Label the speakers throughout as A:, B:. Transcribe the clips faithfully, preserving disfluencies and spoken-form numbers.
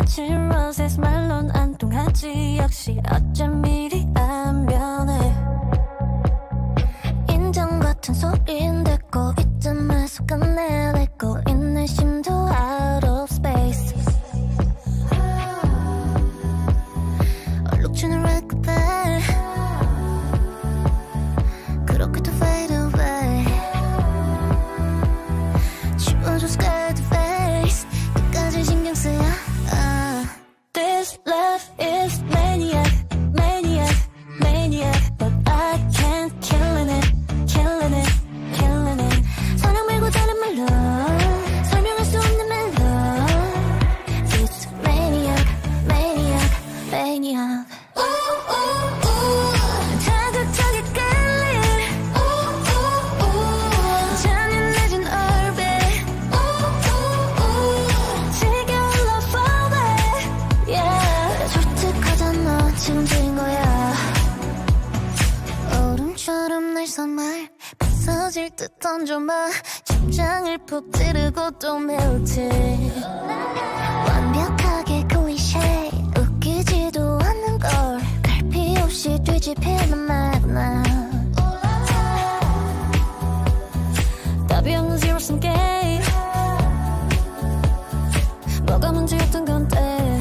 A: 거친 roses 말론 안 통하지. 역시 어쩜 이리 안 변해. 인정 같은 소리인데 꼭 이쯤에서 끝내고 있는 심도 out of space. 얼룩주는 red carpet 그렇게도 fade away. 지워줘 scared face 끝까지 신경 쓰여. uh. This love is maniac, maniac, maniac, but I can't killing it, killing it, killing it. 사랑 말고 다른 말로 설명할 수 없는 멜로. It's maniac, maniac, maniac. 자극하게 끌릴 잔인해진 orbit. 지겨운 love for me. Yeah. 솔직하잖아 지금 질린 거야. 얼음처럼 날 선말 부서질 듯 던져봐. 심장을 푹 찌르고 또 melty. 완벽하게 클리셰 웃기지도 않는 걸 갈피 없이 뒤집히는 마구나. 답이 없는 zero sum game. 뭐가 문제였던 건데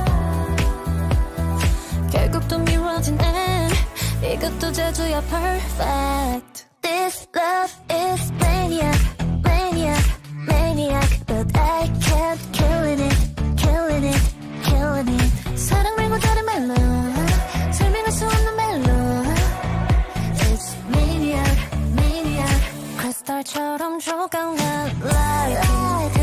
A: 결국 또 미뤄진 end. 이것도 제주야 perfect. This love is maniac, maniac, maniac, but I can't killing it, killing it, killing it. 사랑 말고 다른 말로 설명할 수 없는 멜로. It's maniac, maniac. 크리스탈처럼 조각난 light.